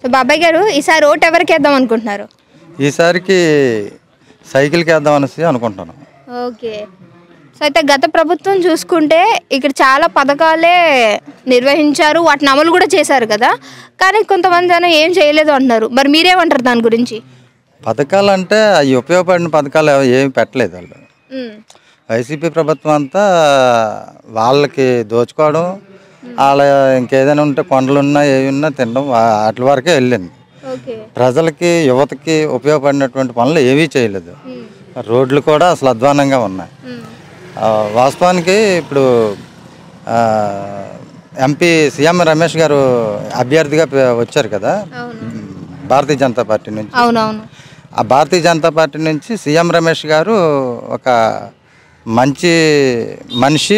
So బాబాయ్ గారు ఈసారి ఓటు ఎవరికి వేద్దాం అనుకుంటున్నారు? ఈసారికి సైకిల్కి వేద్దాం అనేసి అనుకుంటున్నాను. ఓకే. సో అయితే గత ప్రభుత్వం చూసుకుంటే ఇక్కడ చాలా పథకాలే నిర్వహించారు, వాటిని అమలు కూడా చేశారు కదా, కానీ కొంతమంది జనం ఏం చేయలేదు అంటున్నారు. మరి మీరేమంటారు దాని గురించి? పథకాలు అంటే అవి ఉపయోగపడిన పథకాలు ఏమి పెట్టలేదు వాళ్ళు. వైసీపీ ప్రభుత్వం అంతా వాళ్ళకి దోచుకోవడం, వాళ్ళ ఇంకేదైనా ఉంటే కొండలున్నా ఏవి ఉన్నా తినడం, వాటి వరకే వెళ్ళింది. ప్రజలకి యువతకి ఉపయోగపడినటువంటి పనులు ఏవీ చేయలేదు. రోడ్లు కూడా అసలు అధ్వానంగా ఉన్నాయి. వాస్తవానికి ఇప్పుడు ఎంపీ సీఎం రమేష్ గారు అభ్యర్థిగా వచ్చారు కదా భారతీయ జనతా పార్టీ నుంచి. ఆ భారతీయ జనతా పార్టీ నుంచి సీఎం రమేష్ గారు ఒక మంచి మనిషి,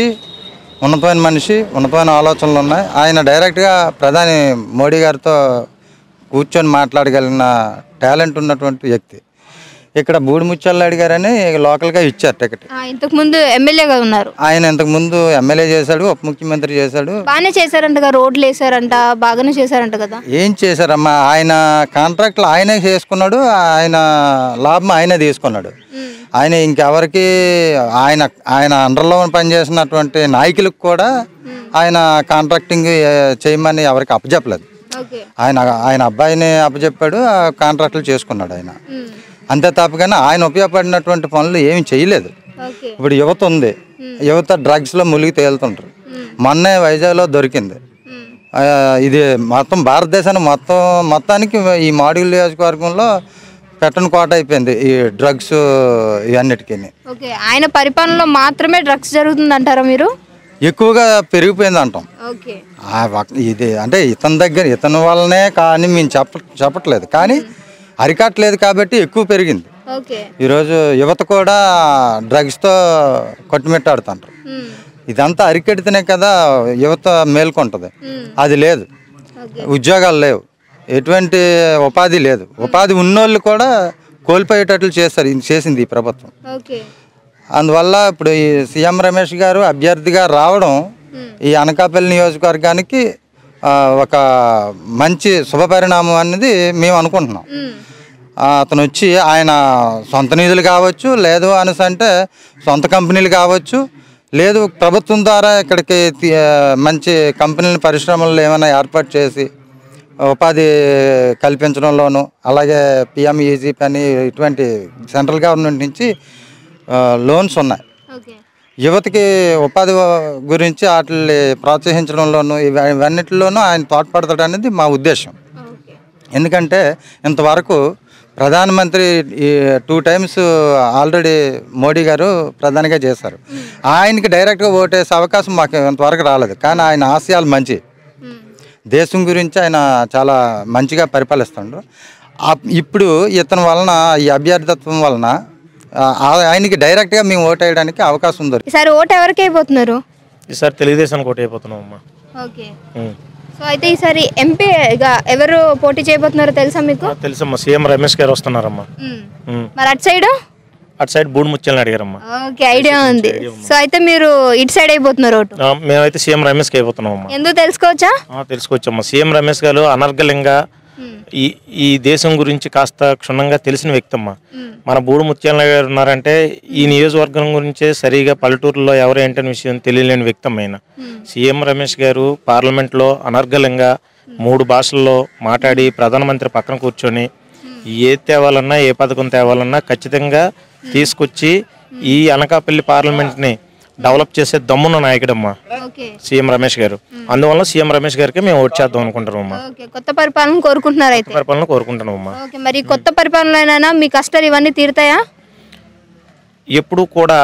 ఉన్నతమైన ఆలోచనలు ఉన్నాయి. ఆయన డైరెక్ట్గా ప్రధాని మోడీ గారితో కూర్చొని మాట్లాడగలిగిన టాలెంట్ ఉన్నటువంటి వ్యక్తి. ఇక్కడ బూడిముత్యాలనాయుడు గారని లోకల్గా ఇచ్చారు టికెట్. ఇంతకుముందు ఎమ్మెల్యేగా ఉన్నారు ఆయన. ఇంతకుముందు ఎమ్మెల్యే చేశాడు, ఉప ముఖ్యమంత్రి చేశాడు. బాగానే చేశారంట, రోడ్లు వేసారంట, బాగానే చేశారంట కదా. ఏం చేశారమ్మా, ఆయన కాంట్రాక్ట్లు ఆయనే చేసుకున్నాడు, ఆయన లాభం ఆయనే తీసుకున్నాడు. ఆయన ఇంకెవరికి ఆయన అండర్లో పనిచేసినటువంటి నాయకులకు కూడా ఆయన కాంట్రాక్టింగ్ చేయమని ఎవరికి అప్పచెప్పలేదు. ఆయన అబ్బాయిని అప్పచెప్పాడు, కాంట్రాక్టులు చేసుకున్నాడు ఆయన. అంతే తప్పగానే ఆయన ఉపయోగపడినటువంటి పనులు ఏమి చేయలేదు. ఇప్పుడు యువత ఉంది, యువత డ్రగ్స్లో మునిగి తేలుతుంటారు. మొన్నే వైజాగ్లో దొరికింది. ఇది మొత్తం భారతదేశాన్ని మొత్తానికి ఈ మాడుగుల నియోజకవర్గంలో పెట్టని కోట అయిపోయింది ఈ డ్రగ్స్ ఇవన్నిటికీ. ఆయన పరిపాలనలో మాత్రమే డ్రగ్స్ జరుగుతుంది అంటారా మీరు? ఎక్కువగా పెరిగిపోయింది అంటాం. ఇది అంటే ఇతని వల్లనే కానీ మేము చెప్పట్లేదు, కానీ అరికట్టలేదు కాబట్టి ఎక్కువ పెరిగింది. ఈరోజు యువత కూడా డ్రగ్స్తో కొట్టుమిట్టాడుతుంటారు. ఇదంతా అరికెడితేనే కదా యువత మేల్కొంటుంది. అది లేదు, ఉద్యోగాలు లేవు, ఎటువంటి ఉపాధి లేదు. ఉపాధి ఉన్నోళ్ళు కూడా కోల్పోయేటట్లు చేసింది ఈ ప్రభుత్వం. అందువల్ల ఇప్పుడు ఈ సీఎం రమేష్ గారు అభ్యర్థిగా రావడం ఈ అనకాపల్లి నియోజకవర్గానికి ఒక మంచి శుభపరిణామం అనేది మేము అనుకుంటున్నాం. అతను వచ్చి ఆయన సొంత నిధులు కావచ్చు, లేదు అనేసి అంటే సొంత కంపెనీలు కావచ్చు, లేదు ప్రభుత్వం ద్వారా ఇక్కడికి మంచి కంపెనీలు పరిశ్రమలు ఏమైనా ఏర్పాటు చేసి ఉపాధి కల్పించడంలోనూ, అలాగే పిఎంఈజీపీ అని ఇటువంటి సెంట్రల్ గవర్నమెంట్ నుంచి లోన్స్ ఉన్నాయి. యువతకి ఉపాధి గురించి వాటిని ప్రోత్సహించడంలోనూ ఇవన్నిటిలోనూ ఆయన తోడ్పడతాడు అనేది మా ఉద్దేశం. ఎందుకంటే ఇంతవరకు ప్రధానమంత్రి 2 times ఆల్రెడీ మోడీ గారు ప్రధానిగా చేశారు. ఆయనకి డైరెక్ట్గా ఓటేసే అవకాశం మాకు ఇంతవరకు రాలేదు. కానీ ఆయన ఆశయాలు మంచి, దేశం గురించి ఆయన చాలా మంచిగా పరిపాలిస్తాడు. ఇప్పుడు ఇతని వలన, ఈ అభ్యర్థిత్వం వలన ఆయనకి డైరెక్ట్గా మేము ఓటు వేయడానికి అవకాశం ఉంది. ఈసారి ఓటు ఎవరికి అయిపోతున్నారు? ఈసారి తెలుగుదేశానికి ఓటు అయిపోతున్నాం అమ్మా. ఓకే. సో అయితే ఈసారి ఎంపీగా ఎవరు పోటీ చేయబోతున్నారో తెలుసా మీకు? తెలుసమ్మా, సీఎం రమేష్ గారు వస్తున్నారమ్మా. మరి అటు సైడ్ బూడిముత్యాలని అడిగారమ్మా. ఓకే, ఐడియా ఉంది. సో అయితే మీరు ఇటు సైడ్ అయిపోతున్నారు ఓటు? మేమైతే సీఎం రమేష్కి అయిపోతున్నామమ్మా. ఎందుకు తెలుసుకోవచ్చా? తెలుసుకోవచ్చమ్మా. సీఎం రమేష్ గారు అనర్గళంగా ఈ దేశం గురించి కాస్త క్షుణ్ణంగా తెలిసిన వ్యక్తి అమ్మా. మన బూడిముత్యాలని గారు ఉన్నారంటే ఈ నియోజకవర్గం గురించే సరిగా పల్లెటూరులో ఎవరు ఏంటనే విషయం తెలియలేని వ్యక్తి అమ్మాయిన. సీఎం రమేష్ గారు పార్లమెంట్లో అనర్గళంగా 3 భాషల్లో మాట్లాడి ప్రధానమంత్రి పక్కన కూర్చొని ఏ తేవాలన్నా, ఏ పథకం తేవాలన్నా ఖచ్చితంగా తీసుకొచ్చి ఈ అనకాపల్లి పార్లమెంట్ని డెవలప్ చేసే దమ్మున్న నాయకుడమ్మా సీఎం రమేష్ గారు. అందువల్ల సీఎం రమేష్ గారికి మేము ఓట్ చేద్దాం అనుకుంటున్నామమ్మా. కొత్త పరిపాలన కోరుకుంటున్నారు? అయితే పరిపాలన కోరుకుంటున్నామమ్మా. మరి కొత్త పరిపాలన మీ కష్టాలు ఇవన్నీ తీరుతాయా? ఎప్పుడు కూడా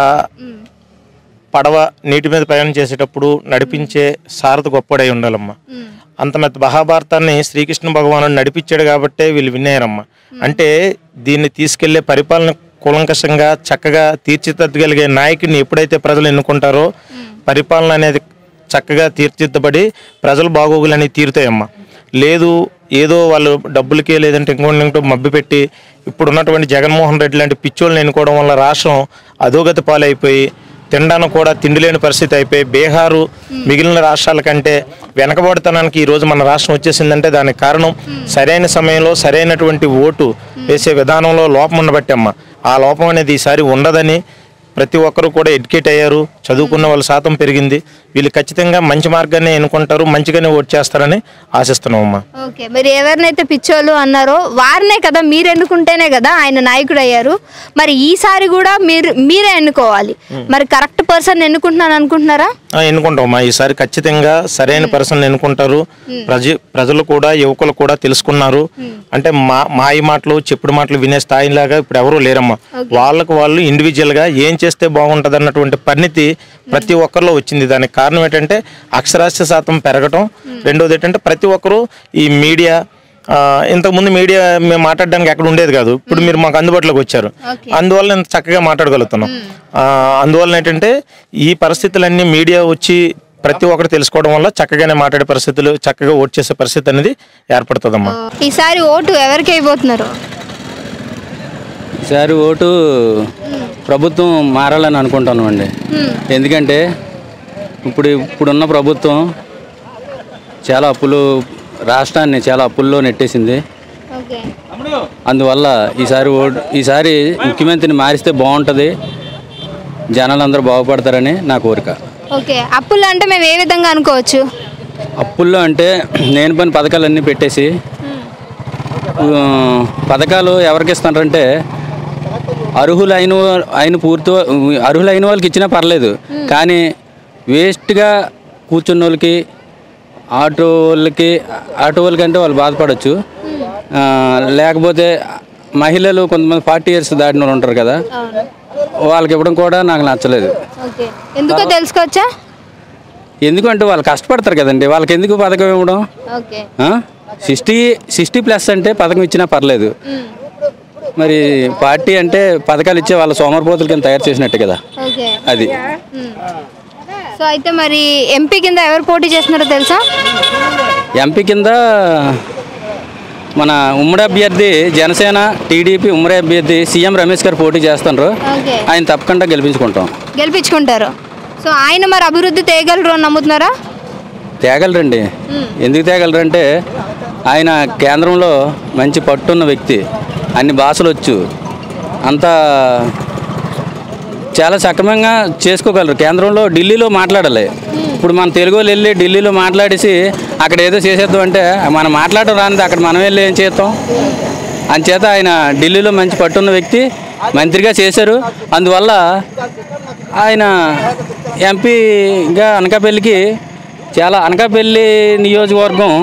పడవ నీటి మీద ప్రయాణం చేసేటప్పుడు నడిపించే సారథి గొప్పడై ఉండాలమ్మా. అంత మెత్త మహాభారతాన్ని శ్రీకృష్ణ భగవానుడు నడిపించాడు కాబట్టే వీళ్ళు విన్నారమ్మా. అంటే దీన్ని తీసుకెళ్లే పరిపాలన కూలంకషంగా చక్కగా తీర్చిదిద్దగలిగే నాయకుడిని ఎప్పుడైతే ప్రజలు ఎన్నుకుంటారో పరిపాలన అనేది చక్కగా తీర్చిదిద్దబడి ప్రజలు బాగోగులు అనేవి తీరుతాయమ్మా. లేదు ఏదో వాళ్ళు డబ్బులకే లేదంటే ఇంకోటి మభ్యపెట్టి ఇప్పుడున్నటువంటి జగన్మోహన్ రెడ్డి లాంటి పిచ్చోళ్ళని ఎన్నుకోవడం వల్ల రాష్ట్రం అధోగతి పాలైపోయి తినడానికి కూడా తిండి లేని పరిస్థితి అయిపోయి బీహారు మిగిలిన రాష్ట్రాల కంటే వెనకబడతనానికి ఈరోజు మన రాష్ట్రం వచ్చేసిందంటే దానికి కారణం సరైన సమయంలో సరైనటువంటి ఓటు వేసే విధానంలో లోపం ఉండబట్టమ్మా. ఆ లోపం అనేది ఈసారి ఉండదని ప్రతి ఒక్కరు కూడా ఎడ్యుకేట్ అయ్యారు, చదువుకున్న వాళ్ళ శాతం పెరిగింది. వీళ్ళు ఖచ్చితంగా మంచి మార్గాన్ని ఎన్నుకుంటారు, మంచిగానే ఓటు చేస్తారని ఆశిస్తున్నామమ్మా. ఓకే, మరి ఎవరినైతే పిచ్చోళ్ళు అన్నారో వారినే కదా మీరు ఎన్నుకుంటేనే కదా ఆయన నాయకుడు అయ్యారు. మరి ఈసారి కూడా మీరే ఎన్నుకోవాలి. మరి కరెక్ట్ పర్సన్ ఎన్నుకుంటున్నాను అనుకుంటున్నారా? ఎన్నుకుంటామమ్మా. ఈసారి ఖచ్చితంగా సరైన పర్సన్ ఎన్నుకుంటారు. ప్రజలు కూడా యువకులు కూడా తెలుసుకున్నారు. అంటే మాయ మాటలు చెప్పుడు మాటలు వినే స్థాయిలాగా ఇప్పుడు ఎవరూ లేరమ్మా. వాళ్ళకు వాళ్ళు ఇండివిజువల్గా ఏం చేస్తే బాగుంటుంది అన్నటువంటి పరిణితి ప్రతి ఒక్కరిలో వచ్చింది. దానికి కారణం ఏంటంటే అక్షరాస్యత శాతం పెరగటం, రెండోది ఏంటంటే ప్రతి ఒక్కరూ ఈ మీడియా, ఇంతకుముందు మీడియా మేము మాట్లాడడానికి ఎక్కడ ఉండేది కాదు, ఇప్పుడు మీరు మాకు అందుబాటులోకి వచ్చారు, అందువల్ల ఇంత చక్కగా మాట్లాడగలుగుతున్నాం. అందువల్ల ఏంటంటే ఈ పరిస్థితులన్నీ మీడియా వచ్చి ప్రతి ఒక్కరు తెలుసుకోవడం వల్ల చక్కగానే మాట్లాడే పరిస్థితులు, చక్కగా ఓటు చేసే పరిస్థితి అనేది ఏర్పడుతుందమ్మా. ఈసారి ఓటు ఎవరికి అయిపోతున్నారు? ఈసారి ఓటు ప్రభుత్వం మారాలని అనుకుంటున్నాం అండి. ఎందుకంటే ఇప్పుడున్న ప్రభుత్వం చాలా రాష్ట్రాన్ని చాలా అప్పుల్లో నెట్టేసింది. అందువల్ల ఈసారి ముఖ్యమంత్రిని మారిస్తే బాగుంటుంది, జనాలందరూ బాగుపడతారని నా కోరిక. ఓకే, అప్పులు అంటే మేము ఏ విధంగా అనుకోవచ్చు? అప్పుల్లో అంటే నేను పని పథకాలన్నీ పెట్టేసి, పథకాలు ఎవరికి ఇస్తారంటే అర్హులైన వాళ్ళకి ఇచ్చినా పర్లేదు, కానీ వేస్ట్గా కూర్చున్న వాళ్ళకి, ఆటో వాళ్ళకి అంటే వాళ్ళు బాధపడవచ్చు. లేకపోతే మహిళలు కొంతమంది 40 years దాటిన వాళ్ళు ఉంటారు కదా, వాళ్ళకి ఇవ్వడం కూడా నాకు నచ్చలేదు. ఎందుకో తెలుసుకోవచ్చా? ఎందుకంటే వాళ్ళు కష్టపడతారు కదండి, వాళ్ళకి ఎందుకు పథకం ఇవ్వడం? 60+ అంటే పథకం ఇచ్చినా పర్లేదు. మరి పార్టీ అంటే పథకాలు ఇచ్చే వాళ్ళ సోమరిపోతుల కింద తయారు చేసినట్టు కదా అది. సో అయితే మరి ఎంపీ కింద ఎవరు పోటీ చేస్తున్నారో తెలుసా? ఎంపీ కింద మన ఉమ్మడి అభ్యర్థి జనసేన టీడీపీ ఉమ్మడి అభ్యర్థి సీఎం రమేష్ గారు పోటీ చేస్తున్నారు. ఆయన తప్పకుండా గెలిపించుకుంటారు. సో ఆయన మరి అభివృద్ధి తేగలరు అని నమ్ముతున్నారా? తేగలరండి. ఎందుకు తేగలరంటే ఆయన కేంద్రంలో మంచి పట్టున్న వ్యక్తి, అన్ని భాషలు వచ్చు, అంతా చాలా సక్రమంగా చేసుకోగలరు. కేంద్రంలో ఢిల్లీలో మాట్లాడాలి. ఇప్పుడు మన తెలుగు వాళ్ళు వెళ్ళి ఢిల్లీలో మాట్లాడేసి అక్కడ ఏదో చేసేద్దాం అంటే మనం మాట్లాడడం రానిది అక్కడ మనం వెళ్ళి ఏం చేస్తాం? అంచేత ఆయన ఢిల్లీలో మంచి పట్టున్న వ్యక్తి, మంత్రిగా చేశారు. అందువల్ల ఆయన ఎంపీగా అనకాపల్లికి అనకాపల్లి నియోజకవర్గం,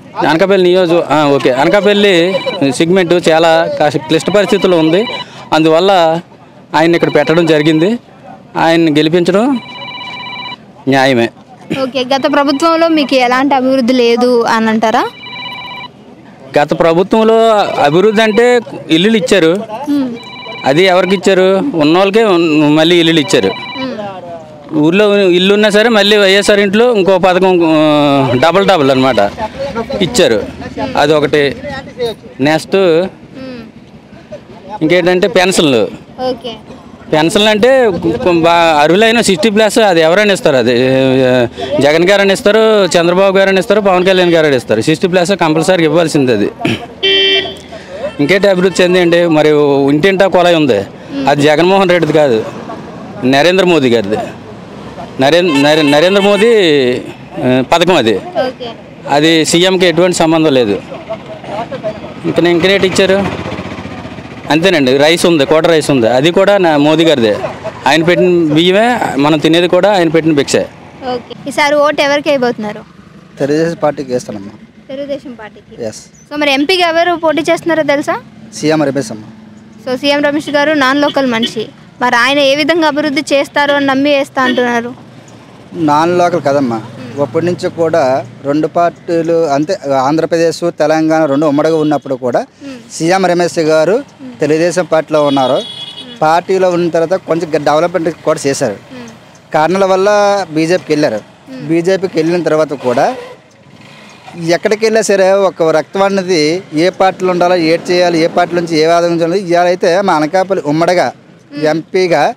అనకాపల్లి సెగ్మెంట్ చాలా క్లిష్ట పరిస్థితుల్లో ఉంది. అందువల్ల ఆయన ఇక్కడ పెట్టడం జరిగింది. ఆయన్ని గెలిపించడం న్యాయమే. ఓకే, గత ప్రభుత్వంలో మీకు ఎలాంటి అభివృద్ధి లేదు అని అంటారా? గత ప్రభుత్వంలో అభివృద్ధి అంటే ఇల్లులు ఇచ్చారు. అది ఎవరికి ఇచ్చారు? ఉన్న వాళ్ళకే మళ్ళీ ఇల్లులు ఇచ్చారు. ఊర్లో ఇల్లు ఉన్నా సరే మళ్ళీ వైఎస్ఆర్ ఇంట్లో ఇంకో పథకం డబల్ అనమాట ఇచ్చారు. అదొకటి. నెక్స్ట్ ఇంకేంటంటే పెన్షన్లు అంటే అర్హులైన 60+ అది ఎవరైనా ఇస్తారు. అది జగన్ గారని ఇస్తారు, చంద్రబాబు గారని ఇస్తారు, పవన్ కళ్యాణ్ గారని ఇస్తారు. 60+ కంపల్సరీ ఇవ్వాల్సింది. అది ఇంకేంటి అభివృద్ధి చెందండి. మరి ఇంటింటా కొలాయి ఉంది, అది జగన్మోహన్ రెడ్డిది కాదు, నరేంద్ర మోదీ గారిది. నరేంద్ర మోదీ పథకం అది సీఎంకి ఎటువంటి సంబంధం లేదు. ఇంకనేటి ఇచ్చారు అంతేనండి. రైస్ ఉంది, కోట రైస్ ఉంది, అది కూడా మోదీ గారిదే. ఆయన పెట్టిన బియ్యమే మనం తినేది, కూడా ఆయన పెట్టిన భిక్షే. ఈసారి ఓటు ఎవరికి అయిపోతున్నారు? తెలుగుదేశం పార్టీకి వేస్తానమ్మా. తెలుగుదేశం పార్టీకి. సో మరి ఎంపీగా ఎవరు పోటీ చేస్తున్నారో తెలుసా? సీఎం రమేష్ అమ్మ. సో సీఎం రమేష్ గారు నాన్ లోకల్ మనిషి, మరి ఆయన ఏ విధంగా అభివృద్ధి చేస్తారు అని నమ్మి వేస్తా అంటున్నారు? నాన్ లోకల్ కదమ్మా, అప్పటి నుంచి కూడా 2 పార్టీలు అంతే, ఆంధ్రప్రదేశ్ తెలంగాణ 2 ఉమ్మడిగా ఉన్నప్పుడు కూడా సీఎం రమేష్ గారు తెలుగుదేశం పార్టీలో ఉన్నారు. పార్టీలో ఉన్న తర్వాత కొంచెం డెవలప్మెంట్ కూడా చేశారు. కారణాల వల్ల బీజేపీకి వెళ్ళారు. బీజేపీకి వెళ్ళిన తర్వాత కూడా ఎక్కడికి వెళ్ళా సరే ఒక రక్తం అన్నది ఏ పార్టీలో ఉండాలో, ఏడ్ చేయాలి, ఏ పార్టీ నుంచి ఏ వాదం ఉండాలి. ఇవాళ అయితే మా అనకాపల్లి ఉమ్మడిగా ఎంపీగా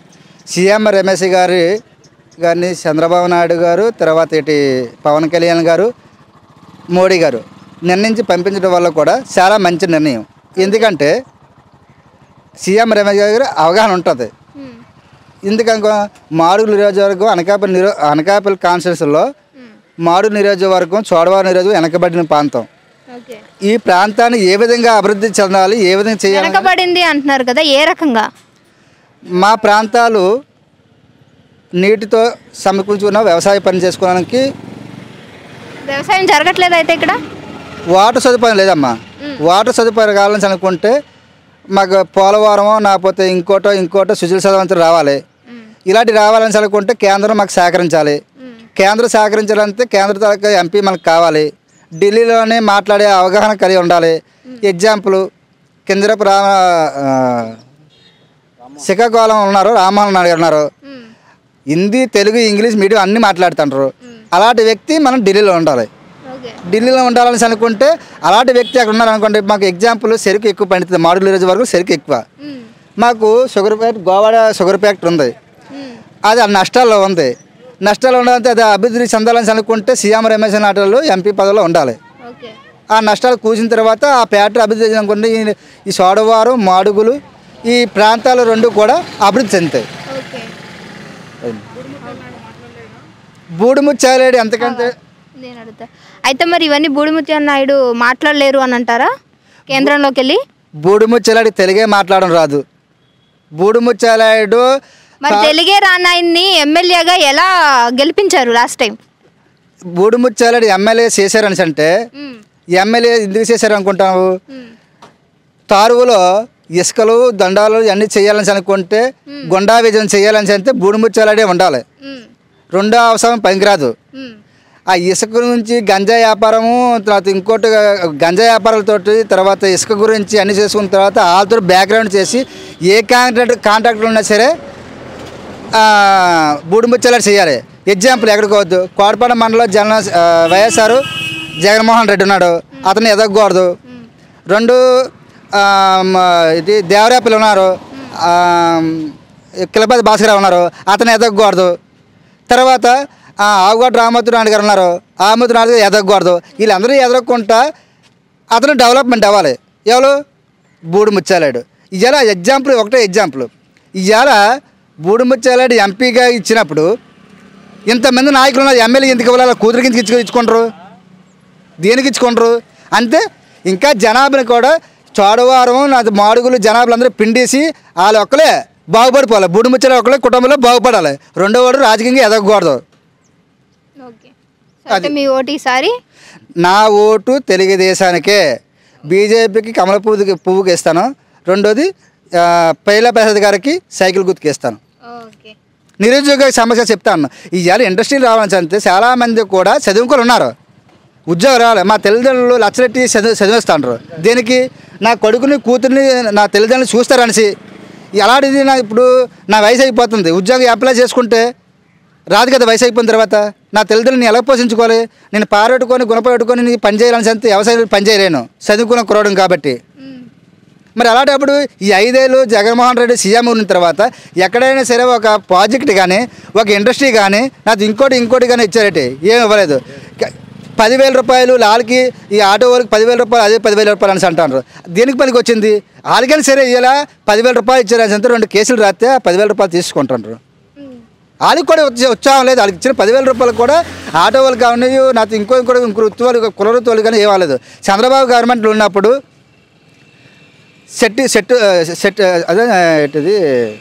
సీఎం రమేష్ గారిని చంద్రబాబు నాయుడు గారు, తర్వాత ఇటు పవన్ కళ్యాణ్ గారు, మోడీ గారు నిర్ణయించి పంపించడం వల్ల కూడా చాలా మంచి నిర్ణయం. ఎందుకంటే సీఎం రమేష్ గారి అవగాహన ఉంటుంది. ఎందుకనుకో మాడుగుల నియోజకవర్గం అనకాపల్లి కాన్స్టిట్యూన్సీలో మాడుగుల నియోజకవర్గం, చోడవరం నియోజకవర్గం వెనకబడిన ప్రాంతం. ఈ ప్రాంతాన్ని ఏ విధంగా అభివృద్ధి చెందాలి, ఏ విధంగా చేయాలి వెనకబడింది అంటున్నారు కదా, ఏ రకంగా? మా ప్రాంతాలు నీటితో సమకూర్చుకున్న వ్యవసాయ పని చేసుకోవడానికి వ్యవసాయం జరగట్లేదు. అయితే ఇక్కడ వాటర్ సదుపాయం లేదమ్మా. వాటర్ సదుపాయం కావాలని అనుకుంటే మాకు పోలవరమో లేకపోతే ఇంకోటో సుజల సదవంతులు రావాలి. ఇలాంటి రావాలని అనుకుంటే కేంద్రం మాకు సహకరించాలి. కేంద్రం సహకరించాలంటే కేంద్ర తరగతి ఎంపీ మనకు కావాలి. ఢిల్లీలోనే మాట్లాడే అవగాహన కలిగి ఉండాలి. ఎగ్జాంపుల్ కింజరపు శ్రీకాకుళం ఉన్నారు, రామ్మోహన్ నాయుడు గారు ఉన్నారు. హిందీ, తెలుగు, ఇంగ్లీష్ మీడియం అన్నీ మాట్లాడుతుంటారు. అలాంటి వ్యక్తి మనం ఢిల్లీలో ఉండాలి. ఢిల్లీలో ఉండాలని అనుకుంటే అలాంటి వ్యక్తి అక్కడ ఉన్నారనుకోండి, మాకు ఎగ్జాంపుల్ చెరుకు ఎక్కువ పండుతుంది. మాడుగుల రోజు వరకు చెరుకు ఎక్కువ. మాకు గోవాడ షుగర్ ఫ్యాక్టరీ ఉంది. అది నష్టాల్లో ఉంది. నష్టాలు ఉండాలంటే అది అభివృద్ధి చెందాలని అనుకుంటే సీఎం రమేష్ నాయుడు ఎంపీ పదవిలో ఉండాలి. ఆ నష్టాలు కూసిన తర్వాత ఆ ఫ్యాక్టరీ అభివృద్ధి అనుకుంటే ఈ సోడవారం, మాడుగులు ఈ ప్రాంతాలు రెండు కూడా అభివృద్ధి చెందుతాయి. బూడిముత్యాలేడు ఎంతకంటే నేను అడుగుతా. అయితే మరి ఇవన్నీ బూడిముత్యాల నాయుడు మాట్లాడలేరు అని అంటారా? కేంద్రంలోకి వెళ్ళి బూడిముత్యాలేడు తెలుగే మాట్లాడడం రాదు. బూడిముత్యాలేడు మరి తెలుగే రానాయన్ని ఎమ్మెల్యేగా ఎలా గెలిపించారు లాస్ట్ టైం? బూడిముత్యాలేడు ఎమ్మెల్యే చేశారని అంటే ఎమ్మెల్యే ఎందుకు చేశారు అనుకుంటావు? తారువులో ఇసుకలు, దండాలు అన్నీ చేయాలని అనుకుంటే, గుండా విజయం చేయాలని అంటే బూడిముత్యాలేడే ఉండాలి. రెండో అవసరం పనికిరాదు. ఆ ఇసుక నుంచి గంజా వ్యాపారము, తర్వాత ఇంకోటి గంజా వ్యాపారాలతోటి, తర్వాత ఇసుక గురించి అన్నీ చేసుకున్న తర్వాత వాళ్ళతో బ్యాక్గ్రౌండ్ చేసి ఏ కాంట్రాక్టర్ ఉన్నా సరే బూడిముత్యాలేడు చేయాలి. ఎగ్జాంపుల్ ఎక్కడికి వద్దు, కోటపాడ మండలం వైఎస్ఆర్ జగన్మోహన్ రెడ్డి ఉన్నాడు, అతను ఎదగకూడదు. రెండు ఇది దేవరాపల్లి ఉన్నారు, కిలపతి భాస్కర్ ఉన్నారు, అతను ఎదగకూడదు. తర్వాత ఆవుగడ్డ రామమూర్తి నాయుడు గారు ఉన్నారు, రామమూర్తి నాయుడు గారు ఎదగకూడదు. వీళ్ళందరూ ఎదగకుండా అతను డెవలప్మెంట్ అవ్వాలి. ఎవరు? బూడిముత్యాలేడు. ఇవాళ ఎగ్జాంపుల్ ఒకటే ఎగ్జాంపుల్. ఇవాళ బూడిముత్యాలేడు ఎంపీగా ఇచ్చినప్పుడు ఇంతమంది నాయకులు ఉన్నారు, ఎమ్మెల్యే ఎందుకు ఇవ్వాలి? కూతురికి ఎందుకు ఇచ్చుకుంటారు? దేనికి ఇచ్చుకుంటారు? అంతే. ఇంకా జనాభాని కూడా చోడవారం, నాది మాడుగులు జనాభాలందరూ పిండేసి వాళ్ళు ఒక్కలే బాగుపడిపోవాలి. బూడిముత్యాల ఒక్కలే కుటుంబంలో బాగుపడాలి. రెండో వాడు రాజకీయంగా ఎదగకూడదు. మీ ఓటు ఈసారి? నా ఓటు తెలుగుదేశానికే. బీజేపీకి కమల పువ్వుకి ఇస్తాను. రెండోది పైలా ప్రసాద్ గారికి సైకిల్ గుర్తుకి ఇస్తాను. నిరుద్యోగ సమస్య చెప్తాను. ఇవాళ ఇండస్ట్రీలు రావాలని అంటే చాలామంది కూడా చదువుకొని ఉన్నారు, ఉద్యోగం రావాలి. మా తల్లిదండ్రులు లక్షలెట్టి చదివిస్తాండ్రు. దేనికి? నా కొడుకుని, కూతుర్ని నా తల్లిదండ్రులు చూస్తారనిసి. అలాంటిది ఇప్పుడు నా వయసు అయిపోతుంది, ఉద్యోగం అప్లై చేసుకుంటే రాదు కదా. వయసు అయిపోయిన తర్వాత నా తల్లిదండ్రులని ఎలా పోషించుకోవాలి? నేను పారెట్టుకొని గుణపెట్టుకొని నీ పని చేయాలని అంటే వ్యవసాయం పని చేయలేను, చదువుకున్న కురవడం కాబట్టి. మరి అలాంటప్పుడు ఈ 5 ఏళ్ళు జగన్మోహన్ రెడ్డి సీఎం ఉన్న తర్వాత ఎక్కడైనా సరే ఒక ప్రాజెక్ట్ కానీ, ఒక ఇండస్ట్రీ కానీ, నాకు ఇంకోటి కానీ ఇచ్చారట, ఏమి ఇవ్వలేదు. 10,000 రూపాయలు వాళ్ళకి, ఈ ఆటో వాళ్ళకి 10,000 రూపాయలు, అదే 10,000 రూపాయలు అని అంటారు. దేనికి పనికి వచ్చింది? వాళ్ళకైనా సరే ఇలా 10,000 రూపాయలు ఇచ్చారని అంటే 2 కేసులు రాస్తే 10,000 రూపాయలు తీసుకుంటారు. వాళ్ళకి కూడా ఉత్సాహం లేదు. వాళ్ళకి ఇచ్చిన 10,000 రూపాయలు కూడా ఆటో వాళ్ళు కానీ, నాకు ఇంకో వృత్తి వాళ్ళు, కుల వృత్తి వాళ్ళు కానీ ఇవ్వలేదు. చంద్రబాబు గవర్నమెంట్లో ఉన్నప్పుడు సెట్ అదే ఏంటిది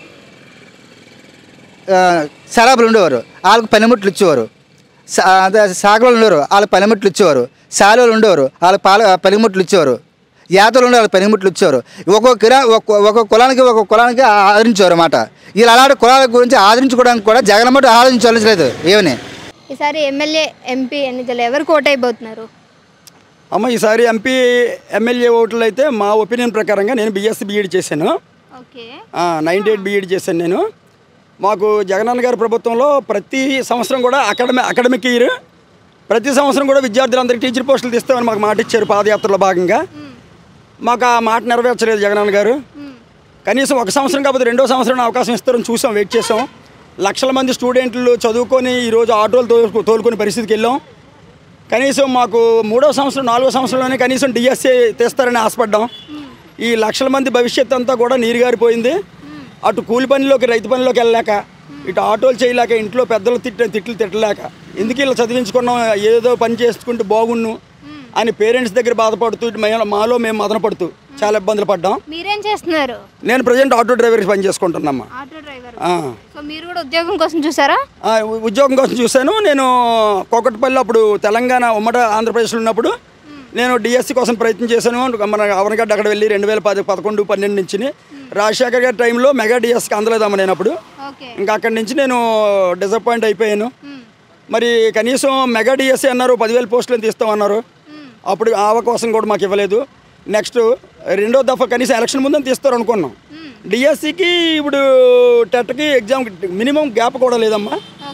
శరాబులు ఉండేవారు, వాళ్ళకి పనిముట్లు ఇచ్చేవారు. అదే సాగలు ఉండేవారు, వాళ్ళకి పనిముట్లు ఇచ్చేవారు. శాలువలు ఉండేవారు, వాళ్ళకి పనిముట్లు ఇచ్చేవారు. యాతలు ఉండే వాళ్ళకి పనిముట్లు ఇచ్చేవారు. ఒక్కొక్క కులానికి ఆదరించేవారు అన్నమాట. వీళ్ళు అలాంటి కులాల గురించి ఆదరించుకోవడానికి కూడా జగన్మోహన్ ఆలోచించలేదు. ఏమని ఈసారి ఎమ్మెల్యే, ఎంపీ ఎన్నికలు ఎవరికి ఓటు అయిపోతున్నారు? అమ్మ, ఈసారి ఎంపీ, ఎమ్మెల్యే ఓట్లు అయితే మా ఒపీనియన్ ప్రకారంగా నేను బీఎస్సీ బీఈడి చేశాను. 98 బీఈడి చేశాను నేను. మాకు జగనన్న గారి ప్రభుత్వంలో ప్రతి సంవత్సరం కూడా అకాడమిక్ ఇయర్ ప్రతి సంవత్సరం కూడా విద్యార్థులందరికీ టీచర్ పోస్టులు తీస్తామని మాకు మాట ఇచ్చారు పాదయాత్రలో భాగంగా. మాకు ఆ మాట నెరవేర్చలేదు జగనన్న గారు. కనీసం ఒక సంవత్సరం కాకపోతే 2వ సంవత్సరం అవకాశం ఇస్తారని చూసాం, వెయిట్ చేసాం. లక్షల మంది స్టూడెంట్లు చదువుకొని ఈరోజు ఆటోలు తోలుకునే పరిస్థితికి వెళ్ళాం. కనీసం మాకు 3వ సంవత్సరం 4వ సంవత్సరంలోనే కనీసం డిఎస్సీ తీస్తారని ఆశపడ్డాం. ఈ లక్షల మంది భవిష్యత్తు అంతా కూడా నీరుగారిపోయింది. అటు కూలి పనిలోకి రైతు పనిలోకి వెళ్ళలేక, ఇటు ఆటోలు చేయలేక, ఇంట్లో పెద్దలు తిట్లు తిట్టలేక, ఎందుకు ఇలా చదివించుకున్నాం, ఏదో పని చేసుకుంటూ బాగున్ను అని పేరెంట్స్ దగ్గర బాధపడుతూ మాలో మేము మదన పడుతూ చాలా ఇబ్బందులు పడ్డాం. మీరేం చేస్తున్నారు? నేను ప్రజెంట్ ఆటో డ్రైవర్ పని చేసుకుంటున్నామ్మా. Auto driver. సో మీరు కూడా ఉద్యోగం కోసం చూసారా? ఉద్యోగం కోసం చూశాను. నేను కోకట్పల్లి అప్పుడు తెలంగాణ ఉమ్మడి ఆంధ్రప్రదేశ్లో ఉన్నప్పుడు నేను డిఎస్సి కోసం ప్రయత్నం చేశాను. మన అవనగడ్డ అక్కడ వెళ్ళి 2010, 11, 12 నుంచి రాజశేఖర్ గారి టైంలో మెగా డిఎస్కి అందలేదమ్మ నేను అప్పుడు. ఇంకా అక్కడి నుంచి నేను డిసప్పాయింట్ అయిపోయాను. మరి కనీసం మెగా డిఎస్సి అన్నారు 10,000 పోస్టులను తీస్తామన్నారు. అప్పుడు ఆ అవకాశం కూడా మాకు ఇవ్వలేదు. నెక్స్ట్ 2వ దఫా కనీసం ఎలక్షన్ ముందని తీస్తారు అనుకున్నాం. డిఎస్సికి ఇప్పుడు టెట్కి ఎగ్జామ్కి మినిమం గ్యాప్ కూడా లేదమ్మా.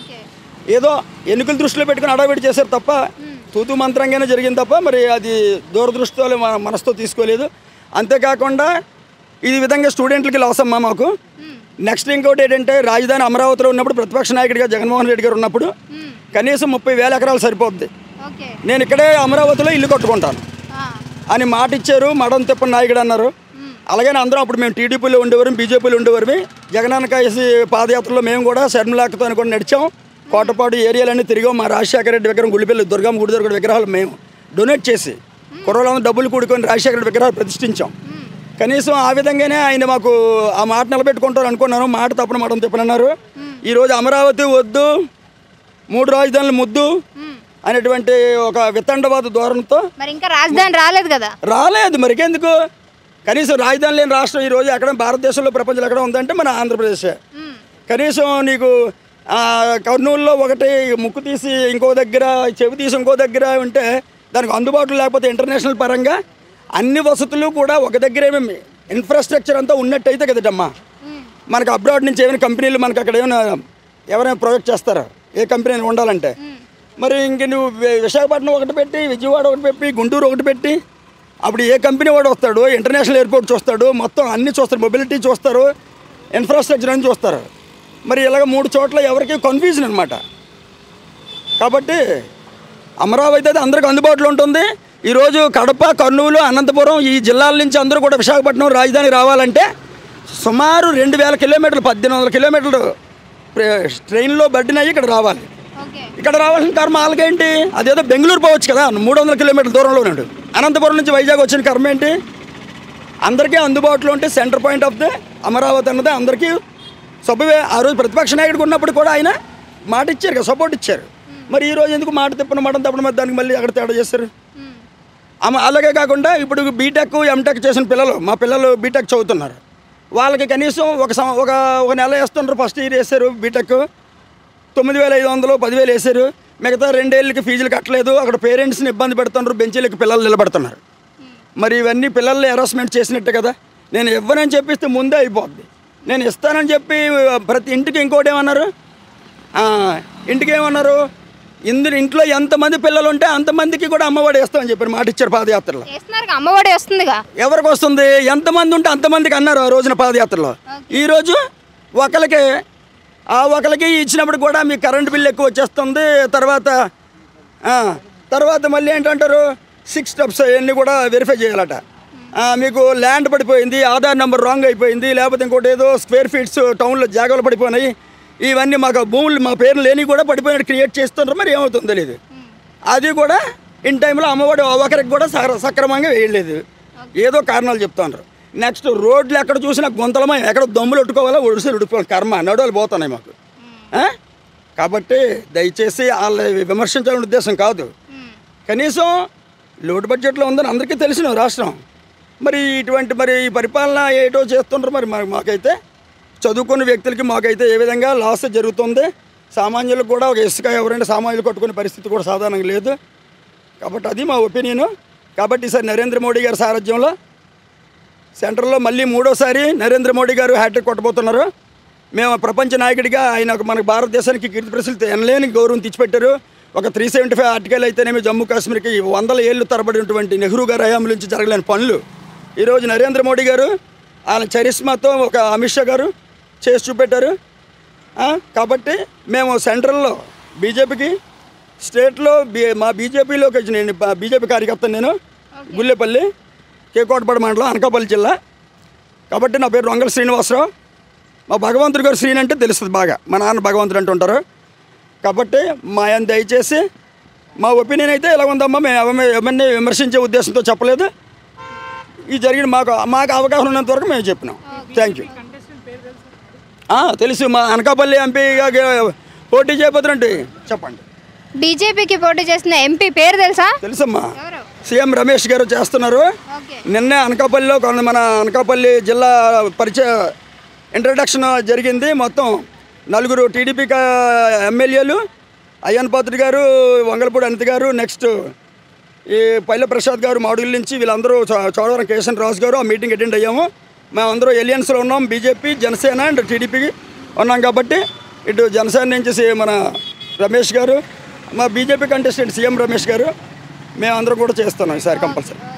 ఏదో ఎన్నికల దృష్టిలో పెట్టుకుని అడావిడి చేశారు తప్ప, తూతు మంత్రంగానే జరిగింది తప్ప మరి అది దూరదృష్టితో మనసుతో తీసుకోలేదు. అంతేకాకుండా ఈ విధంగా స్టూడెంట్లకి లాస్ అమ్మా మాకు. నెక్స్ట్ ఇంకోటి ఏంటంటే, రాజధాని అమరావతిలో ఉన్నప్పుడు ప్రతిపక్ష నాయకుడిగా జగన్మోహన్ రెడ్డి గారు ఉన్నప్పుడు కనీసం 30,000 ఎకరాలు సరిపోద్ది, నేను ఇక్కడే అమరావతిలో ఇల్లు కట్టుకుంటాను అని మాట ఇచ్చారు. మడం తిప్పని నాయకుడు అన్నారు. అలాగని అందరం అప్పుడు మేము టీడీపీలో ఉండేవారు, బీజేపీలో ఉండేవారు. జగనన్న కలిసి పాదయాత్రలో మేము కూడా శర్మిలాకతో కూడా నడిచాం. కోటపాడు ఏరియాలన్నీ తిరిగాం. మా రాజశేఖర రెడ్డి విగ్రహం, గుడిపల్లి దుర్గమ్మ గుడి దగ్గర విగ్రహాలు మేము డొనేట్ చేసి కుర్రలో డబ్బులు కూడుకొని రాజశేఖర రెడ్డి విగ్రహాలు ప్రతిష్ఠించాం. కనీసం ఆ విధంగానే ఆయన మాకు ఆ మాట నిలబెట్టుకుంటారు అనుకున్నాను. మాట తప్పని మాట తిప్పనన్నారు. ఈరోజు అమరావతి వద్దు, 3 రాజధానులు ముద్దు అనేటువంటి ఒక వితండవాద ధోరణితో మరి ఇంకా రాజధాని రాలేదు కదా? రాలేదు. మరికెందుకు? కనీసం రాజధాని లేని రాష్ట్రం ఈరోజు ఎక్కడ భారతదేశంలో ప్రపంచంలో ఎక్కడ ఉందంటే మన ఆంధ్రప్రదేశ్. కనీసం నీకు కర్నూలులో ఒకటి ముక్కు తీసి ఇంకో దగ్గర, చెవి తీసి ఇంకో దగ్గర ఉంటే దానికి అందుబాటులో లేకపోతే ఇంటర్నేషనల్ పరంగా అన్ని వసతులు కూడా ఒక దగ్గర ఇన్ఫ్రాస్ట్రక్చర్ అంతా ఉన్నట్టయితే కదటమ్మా. మనకు అబ్రాడ్ నుంచి ఏమైనా కంపెనీలు మనకు అక్కడ ఎవరైనా ప్రొజెక్ట్ చేస్తారా ఏ కంపెనీ ఉండాలంటే? మరి ఇంక నువ్వు విశాఖపట్నం ఒకటి పెట్టి, విజయవాడ ఒకటి పెట్టి, గుంటూరు ఒకటి పెట్టి, అప్పుడు ఏ కంపెనీ వాడు వస్తాడు? ఇంటర్నేషనల్ ఎయిర్పోర్ట్ చూస్తాడు, మొత్తం అన్నీ చూస్తారు, మొబిలిటీ చూస్తారు, ఇన్ఫ్రాస్ట్రక్చర్ అని చూస్తారు. మరి ఇలాగ 3 చోట్ల ఎవరికి కన్ఫ్యూజన్ అనమాట. కాబట్టి అమరావతి అయితే అందరికీ అందుబాటులో ఉంటుంది. ఈరోజు కడప, కర్నూలు, అనంతపురం ఈ జిల్లాల నుంచి అందరూ కూడా విశాఖపట్నం రాజధాని రావాలంటే సుమారు 2,000 కిలోమీటర్లు, 1,800 కిలోమీటర్లు ట్రైన్లో బడ్డినయ్యి ఇక్కడ రావాలి. ఇక్కడ రావాల్సిన కర్మ వాళ్ళకేంటి? అదేదో బెంగళూరు పోవచ్చు కదా, 300 కిలోమీటర్ల దూరంలో ఉన్నాడు. అనంతపురం నుంచి వైజాగ్ వచ్చిన కర్మ ఏంటి? అందరికీ అందుబాటులో ఉంటే centre point of the Amaravati అన్నది అందరికీ సభవే. ఆ రోజు ప్రతిపక్ష నాయకుడు ఉన్నప్పుడు కూడా ఆయన మాట ఇచ్చారు కదా, సపోర్ట్ ఇచ్చారు. మరి ఈరోజు ఎందుకు మాట తిప్పడం తప్పడం మరి దానికి మళ్ళీ అక్కడ తేడా చేస్తారు? అలాగే కాకుండా ఇప్పుడు బీటెక్, ఎంటెక్ చేసిన పిల్లలు, మా పిల్లలు బీటెక్ చదువుతున్నారు. వాళ్ళకి కనీసం ఒక నెల వేస్తున్నారు. ఫస్ట్ ఇయర్ వేశారు బీటెక్ 9,500, 10,000 వేశారు. మిగతా 2 ఏళ్ళకి ఫీజులు కట్టలేదు. అక్కడ పేరెంట్స్ని ఇబ్బంది పెడుతున్నారు, బెంచీలకి పిల్లలు నిలబెడుతున్నారు. మరి ఇవన్నీ పిల్లల్ని హెరాస్మెంట్ చేసినట్టే కదా. నేను ఇవ్వనని చెప్పిస్తే ముందే అయిపోద్ది. నేను ఇస్తానని చెప్పి ప్రతి ఇంటికి ఇంకోటి ఏమన్నారు, ఇంట్లో ఎంతమంది పిల్లలు ఉంటే అంతమందికి కూడా అమ్మఒడి వేస్తామని చెప్పారు, మాట ఇచ్చారు పాదయాత్రలో. అమ్మఒడి వస్తుందిగా. ఎవరికి వస్తుంది? ఎంతమంది ఉంటే అంతమందికి అన్నారు ఆ రోజున పాదయాత్రలో. ఈరోజు ఒకరికి ఇచ్చినప్పుడు కూడా మీకు కరెంట్ బిల్ ఎక్కువ వచ్చేస్తుంది. తర్వాత మళ్ళీ ఏంటంటారు, 6 స్టెప్స్ అన్నీ కూడా వెరిఫై చేయాలట. మీకు ల్యాండ్ పడిపోయింది, ఆధార్ నెంబర్ రాంగ్ అయిపోయింది, లేకపోతే ఇంకోటి ఏదో స్క్వేర్ ఫీట్స్ టౌన్లో జాగాలు పడిపోయినాయి, ఇవన్నీ మాకు భూములు మా పేర్లు లేని కూడా పడిపోయినట్టు క్రియేట్ చేస్తున్నారు. మరి ఏమవుతుందో తెలియదు. అది కూడా ఇన్ టైంలో అమ్మఒడి ఒకరికి కూడా సక్రమంగా వేయలేదు, ఏదో కారణాలు చెప్తున్నారు. నెక్స్ట్ రోడ్లు ఎక్కడ చూసినా గుంతలమై, ఎక్కడ దమ్ములు ఒట్టుకోవాలో ఉడుకోవాలి, కర్మ నడువులు పోతున్నాయి మాకు. కాబట్టి దయచేసి వాళ్ళ విమర్శించాలనే ఉద్దేశం కాదు. కనీసం లోటు బడ్జెట్లో ఉందని అందరికీ తెలిసిన రాష్ట్రం. మరి ఈ పరిపాలన ఏటో చేస్తుండ్రు. మరి మాకైతే చదువుకున్న వ్యక్తులకి మాకైతే ఏ విధంగా లాస్ జరుగుతుంది. సామాన్యులకు కూడా ఒక ఇసుక ఎవరైనా సామాన్యులు కట్టుకునే పరిస్థితి కూడా సాధారణంగా లేదు. కాబట్టి అది మా ఒపీనియను. కాబట్టి ఈసారి నరేంద్ర మోడీ గారి సారథ్యంలో సెంటర్లో మళ్ళీ 3వసారి నరేంద్ర మోడీ గారు హ్యాట్రిక్ కొట్టబోతున్నారు. మేము ప్రపంచ నాయకుడిగా ఆయన మనకు భారతదేశానికి కీర్తి ప్రసిద్ధి ఎనలేని గౌరవం తెచ్చిపెట్టారు. ఒక 375 ఆర్టికల్ అయితేనేమి జమ్మూ కాశ్మీర్కి 100 ఏళ్ళు తరబడినటువంటి నెహ్రూ గారి హయాంల నుంచి జరగలేని పనులు ఈరోజు నరేంద్ర మోడీ గారు ఆయన చరిస్మాతో ఒక అమిత్ షా గారు చేసి చూపెట్టారు. కాబట్టి మేము సెంట్రల్లో బీజేపీకి, స్టేట్లో మా బీజేపీలోకి వచ్చి నేను బీజేపీ కార్యకర్త, నేను గుల్లేపల్లి, కేకోటపాడు మండలం, అనకాపల్లి జిల్లా. కాబట్టి నా పేరు రొంగల శ్రీనివాసరావు. మా భగవంతుడి గారు శ్రీని అంటే తెలుస్తుంది బాగా, మా నాన్న భగవంతుడు అంటుంటారు. కాబట్టి మా ఆయన దయచేసి మా ఒపీనియన్ అయితే ఇలా ఉందమ్మా, మేము ఎవరిని విమర్శించే ఉద్దేశంతో చెప్పలేదు. ఈ జరిగిన మాకు అవగాహన ఉన్నంత వరకు మేము చెప్పినాం. Thank you. తెలుసు, మా అనకాపల్లి ఎంపీగా పోటీ చేయబోతున్నట్టు చెప్పండి. బీజేపీకి పోటీ చేసిన ఎంపీ పేరు తెలుసా? తెలుసమ్మా, సీఎం రమేష్ గారు చేస్తున్నారు. నిన్నే అనకాపల్లిలో మన అనకాపల్లి జిల్లా పరిచయ ఇంట్రడక్షన్ జరిగింది. మొత్తం 4 టీడీపీ ఎమ్మెల్యేలు, అయ్యన్ పాత్రి గారు, వంగలపూడి అనిత గారు, నెక్స్ట్ ఈ పైల ప్రసాద్ గారు మాడుగుల నుంచి, వీళ్ళందరూ చోడవరం కేశన్ రాజు గారు ఆ మీటింగ్ అటెండ్ అయ్యాము. మేమందరూ ఎలియన్స్లో ఉన్నాం, బీజేపీ, జనసేన అండ్ టీడీపీకి ఉన్నాం. కాబట్టి ఇటు జనసేన నుంచి మన రమేష్ గారు, మా బీజేపీ కంటెస్టెంట్ సీఎం రమేష్ గారు, మేమందరం కూడా చేస్తున్నాం ఈసారి కంపల్సరీ.